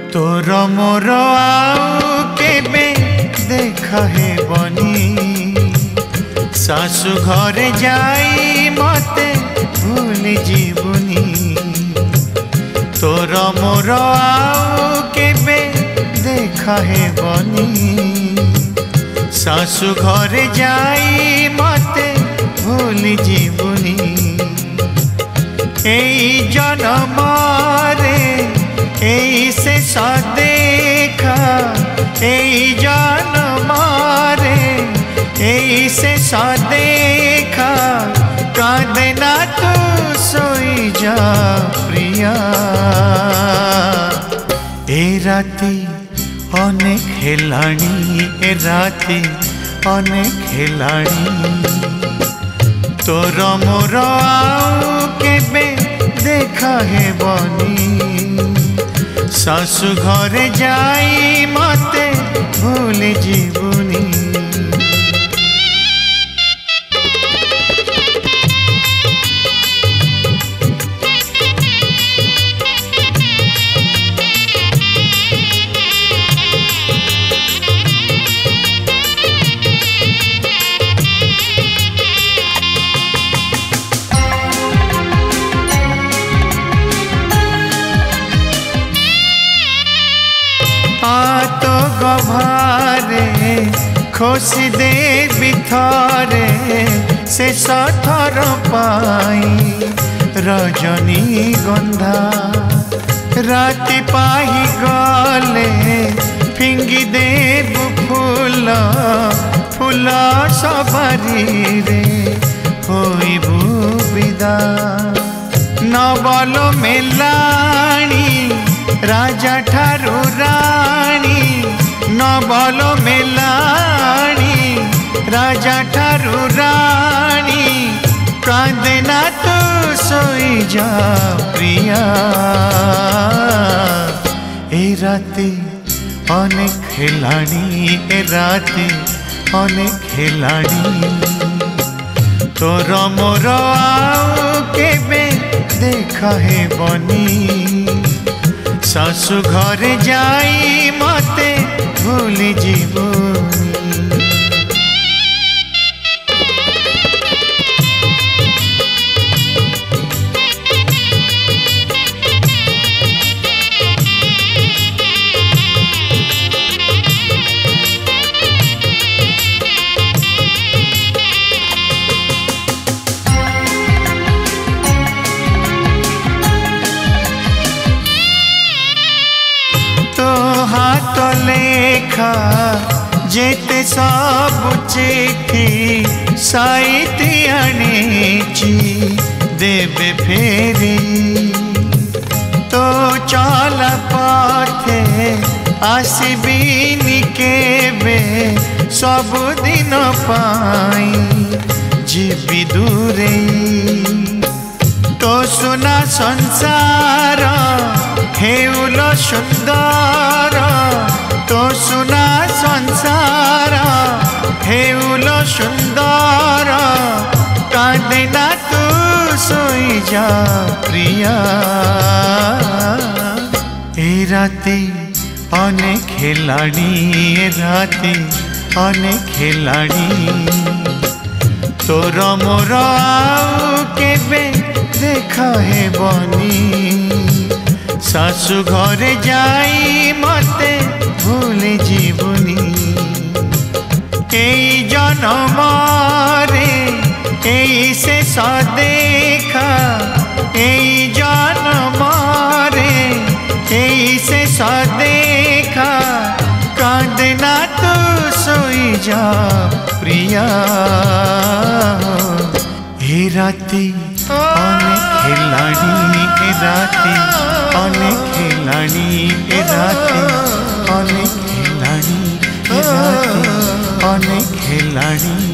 तोर मोर आउ केबे देखा हे बनी सासु घरे जाई मते भूल जीवनी। तोर मोर आउ केबे देखा हे बनी सासु घरे जाई मते भूल जीवनी। एई जन्म रे एई से देखा एई जन्म रे एई से देखा कांदे ना तू सोई जा प्रिया। ए राती अनेक हेलाणी ए राती अनेक हेलाणी। तोर मोर आउ केबे देखा हे बनी सासु घरे जाई मते भूल जीवनी। तो गभारे खोसी दे बिथरे से सथर पाई रजनी गंधा। राति पाही गले फिंगी देव फूल फूल सबरी रे होइबु विदा। नवल मेलाणी राजा ठारू राणी नवल मेलाणी राजा ठारू राणी कांदे ना तू सोई जा प्रिया। ए राती अनेक हेलाणी ए राती अनेक हेलाणी। तोर मोर आउ केबे देखा हे बनी सासु घरे जाई मते भूल जीवनी। हाथ लेखा जेते सब चिठी साइती आनेची देवे फेरी। तो चल पथे आसबिनी केबे सब दिन पाई जीवी दूरे। तो सुना संसार हेउल सुंदर तो सुना संसार हेउल सुंदर कांदे ना तू सोई जा प्रिया। ए राती अनेक हेलाणी ए राती अनेक हेलाणी। तोर मोर आउ केबे देखा हे बनी सासु घरे जाई मते भूल जीवनी। एई जन्म रे एई से देखा एई जन्म रे एई से देखा कांदे ना तू सोई जा प्रिया। ए राती अनेक हेलाणी ए राती अनेक हेलाणी ए राती अनेक हेलाणी ए राती अनेक हेलाणी।